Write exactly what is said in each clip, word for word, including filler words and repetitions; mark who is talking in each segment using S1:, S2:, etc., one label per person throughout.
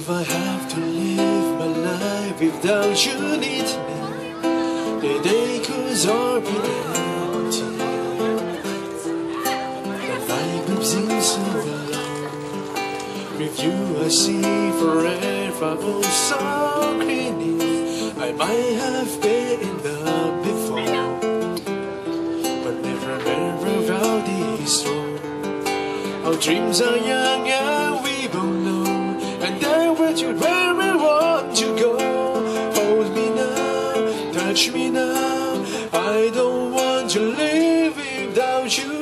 S1: If I have to live my life without you needing me, the day could all be empty. The night could seem so alone. With you I see forever, oh so creamy. I might have been in love before, but never ever felt this wrong. Our dreams are young and we both know, and then where to where we want to go. Hold me now, touch me now, I don't want to live without you.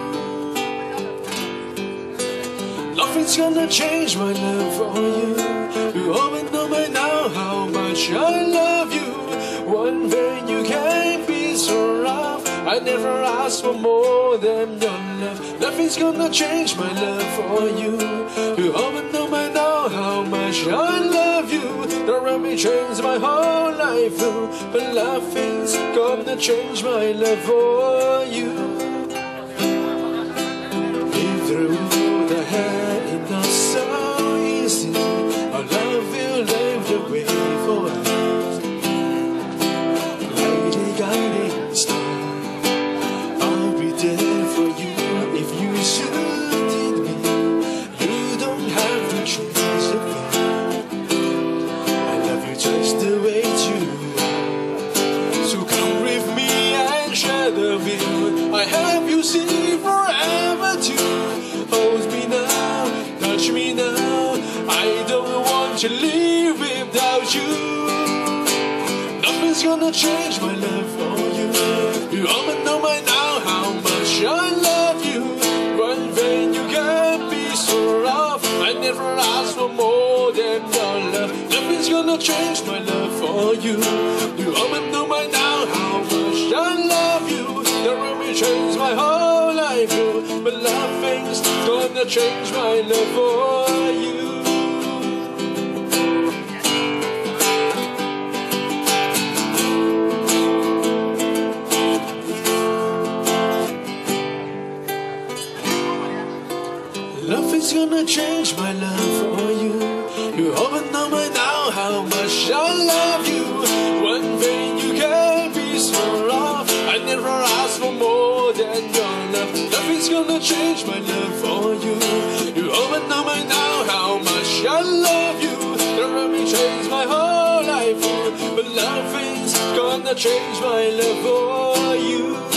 S1: Nothing's gonna change my love for you. You always know by now how much I love you. One thing you can't be so rough, I never asked for more than your love. Nothing's gonna change my love for you. You always know by now how much I love you. Don't let me change my whole life through, but nothing's gonna change my love for you. If through the hair is not so easy, our love will live the way for us. Lady guiding star, I'll be there for you if you should need me. You don't have to change a thing. I love you just the way you are. So come with me and share the view. I have you see forever too. Hold me now, touch me now, I don't want to live without you. Nothing's gonna change my love for you. You already know by now how much I love you. One thing you can't be so rough, I never asked for more than your love. Nothing's gonna change my love for you. You already know by now how much I love you. That will change my whole life, but nothing's gonna change my love for you. Nothing's gonna change my love for you. You already know by now how much I love you. One thing you can't be so rough, I never asked for more than your love. Nothing's gonna change my love for you. You already know by now how much I love you. Never me change my whole life, but nothing's gonna change my love for you.